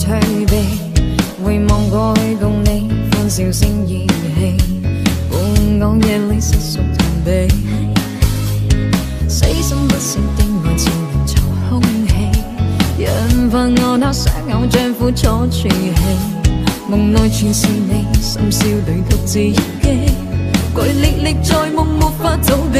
退避，回望过去共你欢笑声热气，伴我夜里瑟缩逃避，死心不息的爱似凝稠空氣，引發我那想偶像苦楚處氣，夢內全是你，深宵裏獨自憶記，據歷歷在夢沒法逃避。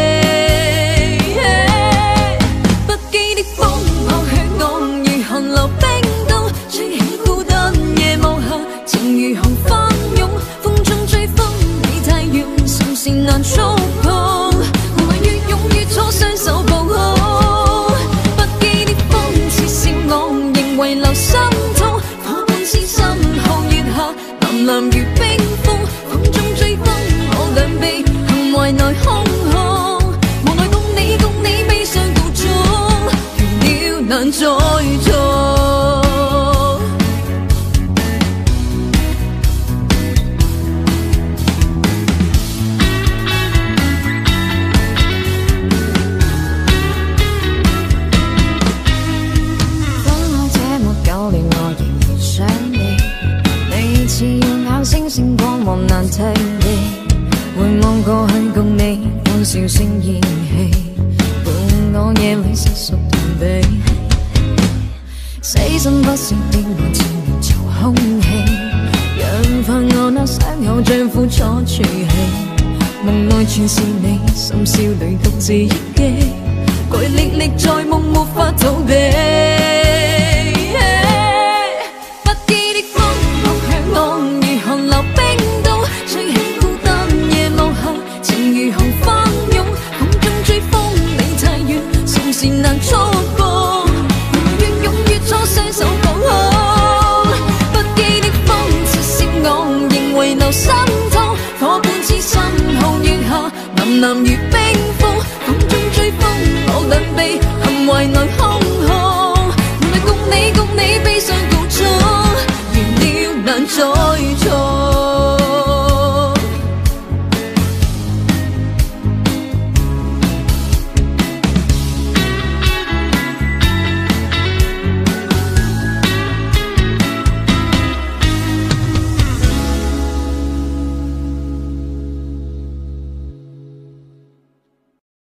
不羈的風撲向我，如寒流冰凍，吹起孤單夜幕下，情如寒翻湧，風中追風，你太遠，甚是難觸碰。無謂越勇越錯，雙手抱好。不羈的風刺笑我，仍遺留心痛，火般痴心號月下，藍藍如冰封，風中追風，我兩臂陷懷內空空，無奈共你悲傷告終，倦了難再做。似耀眼星星光芒難替離，回望過去共你歡笑聲熱氣，伴我夜裏瑟縮逃避，死心不息的愛似凝稠空氣，引發我那想偶像苦楚處氣，夢內全是你，深宵裏獨自憶記，據歷歷在夢沒法逃避。難觸碰，越勇越錯，雙手抱好。不羈的風刺笑我，仍遺留心痛，火般痴心號月下，藍藍如冰封，風中追風，我兩臂陷懷內空。